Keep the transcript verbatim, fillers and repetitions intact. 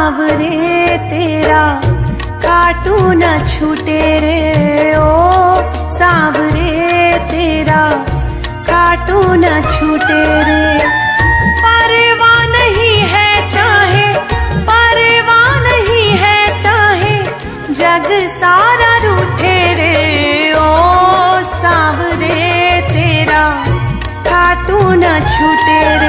सावरे तेरा काटू न छूटे रे, ओ सावरे तेरा काटू न छूटे रे। परवाह नहीं है चाहे, परवाह नहीं है चाहे जग सारा रूठे रे, ओ सावरे तेरा काटू न छूटे रे।